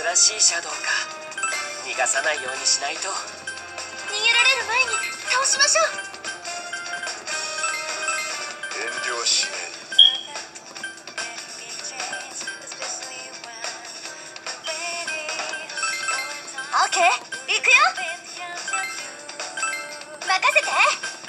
しいシャドウか。逃がさないようにしないと。 逃げられる前に倒しましょう。 遠慮しねオッケー、行くよ。任せて。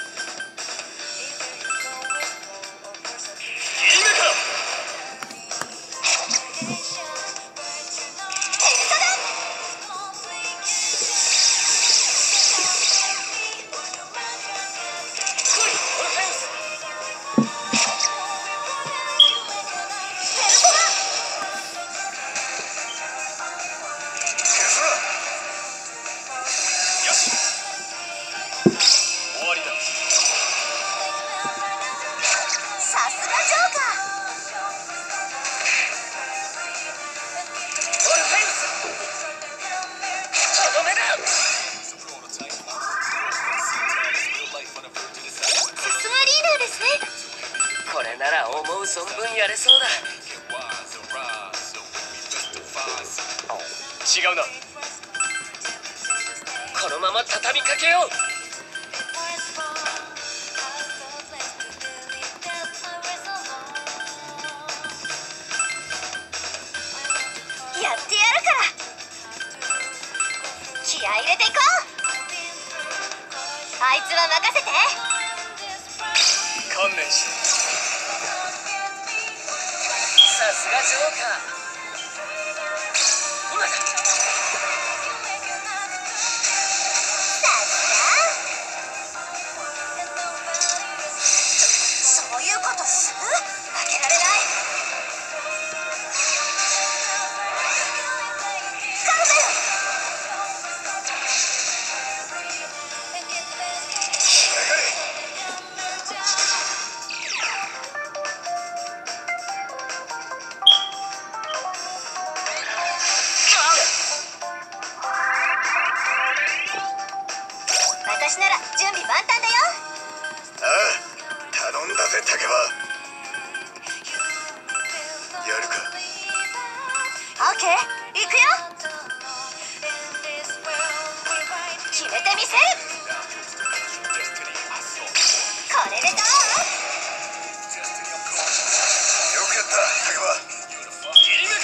これなら思う存分やれそうだ。違うな。このまま畳みかけよう。 やってやるから。気合い入れていこう。あいつは任せて。 観念しろ。さすがジョーカー。今だ。 そういうことする？負けられない。使うぜよ。私なら準備万端だよ。 ああ、頼んだぜ竹場。やるか。 オッケー、行くよ。決めてみせる。これでどう？ よくやった竹場。 切り目か。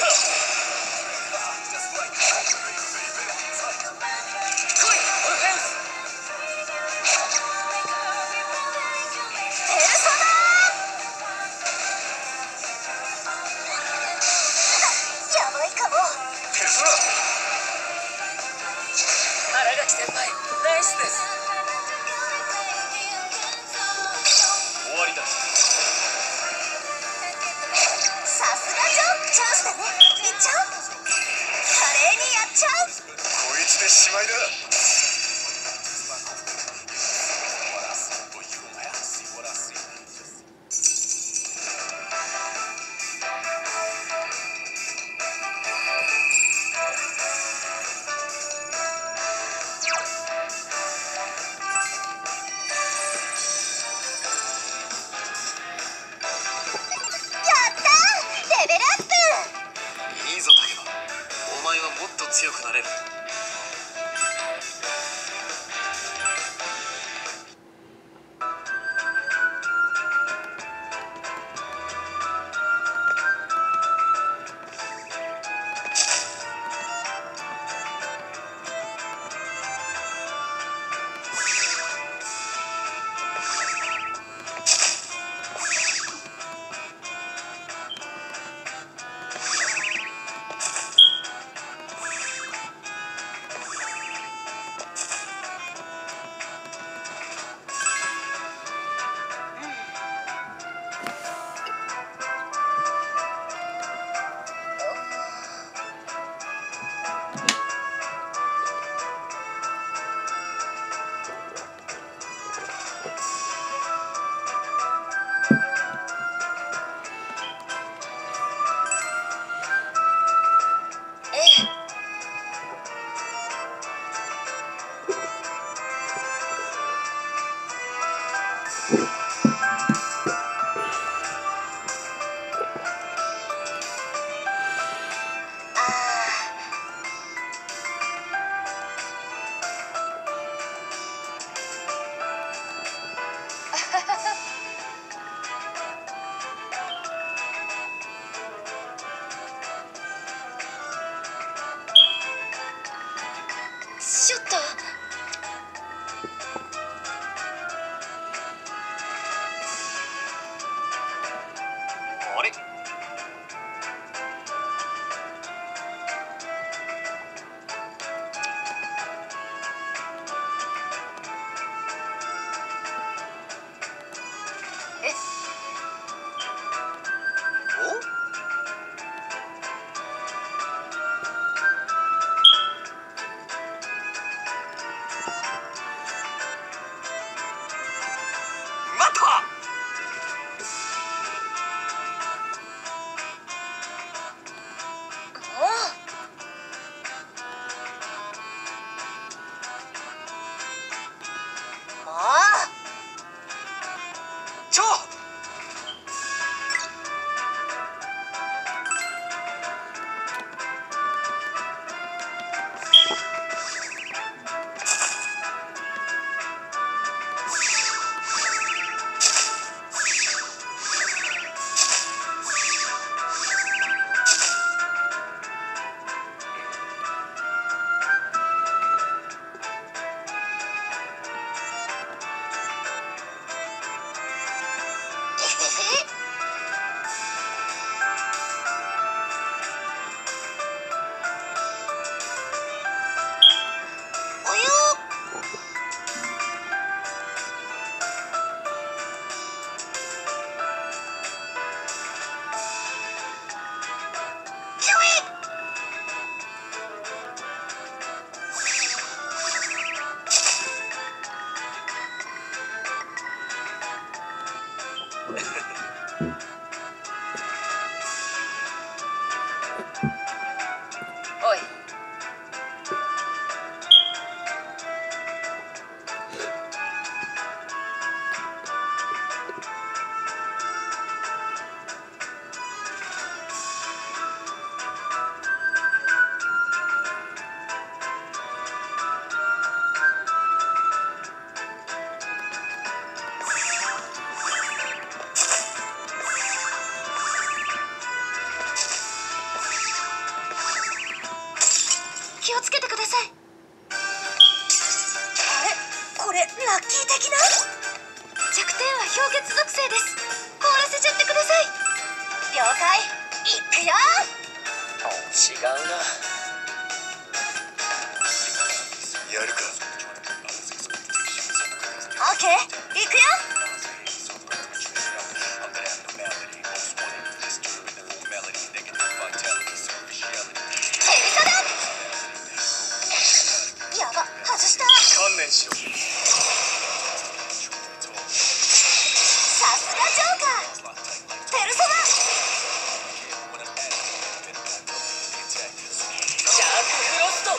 来いオルフェウス。 やばいかも。 テスラ。 新垣先輩、ナイスです。終わりだ。 さすがジョー、チャンスだね。いっちゃう。華麗にやっちゃう。 こいつでしまいだ。 いいぞ竹場。お前はもっと強くなれる。 ちょっと。 あれ？おい。 気をつけてください。あれ、これラッキー的な。弱点は氷結属性です。凍らせちゃってください。了解。いくよ。 違うな。 やるか。 オッケー、いくよ。やば、外した。 観念しろ。 さすがジョーカー。ペルソナ。 ジャークフロスト。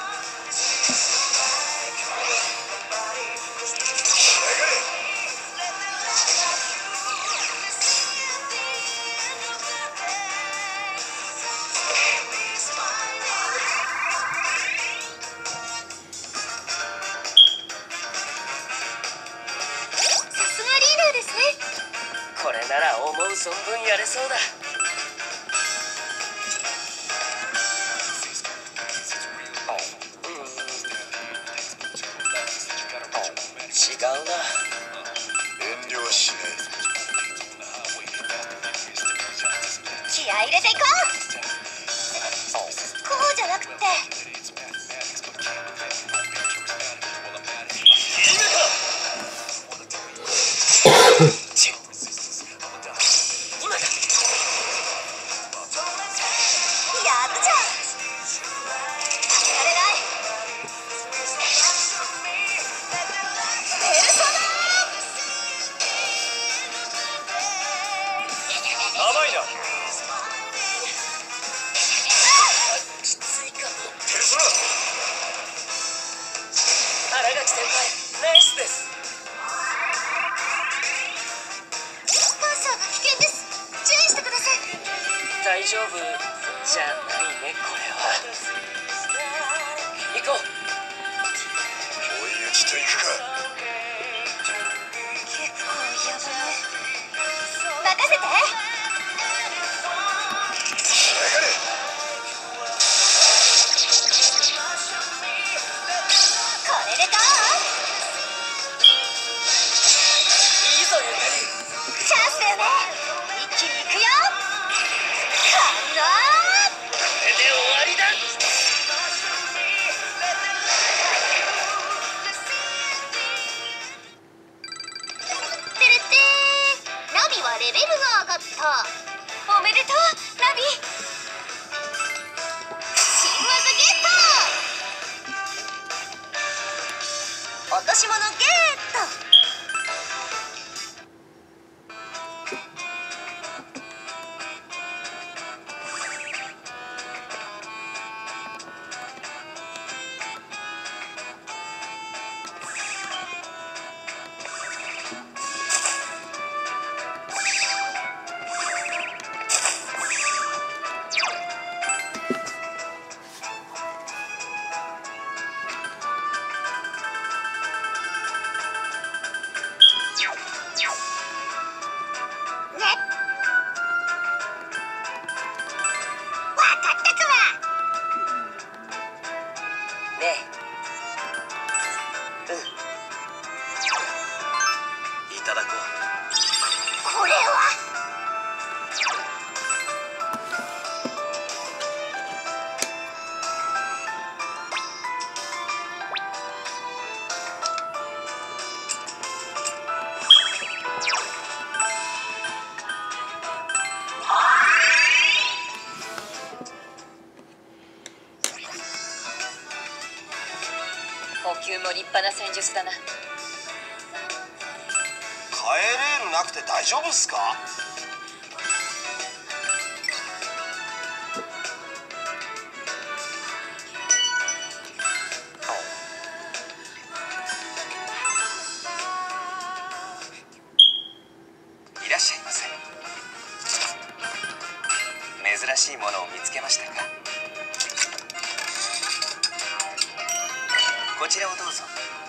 これなら思う存分やれそうだ。違うな。 遠慮はしない。 気合い入れていこう。こうじゃなくて。 甘いな。きついかも。 し物ゲット。 いただこう。 これは補給も立派な戦術だな。 カエレールなくて大丈夫っすか？ いらっしゃいませ。珍しいものを見つけましたか？こちらをどうぞ。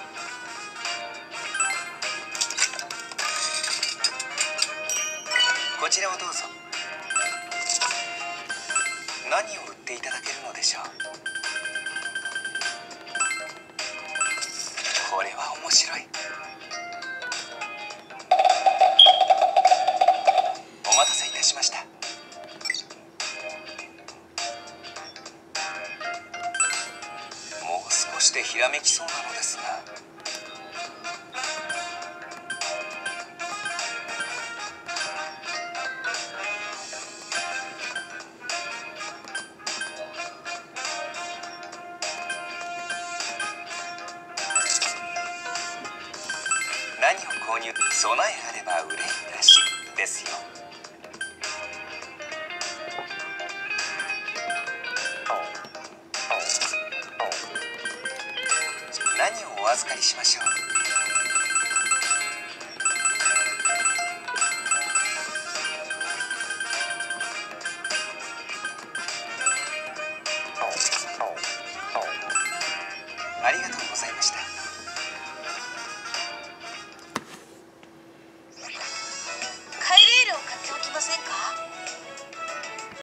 こちらをどうぞ。何を売っていただけるのでしょう。これは面白い。お待たせいたしました。もう少しでひらめきそうなのですが。何を購入、備えあれば憂いなしですよ。何をお預かりしましょう。ありがとうございました。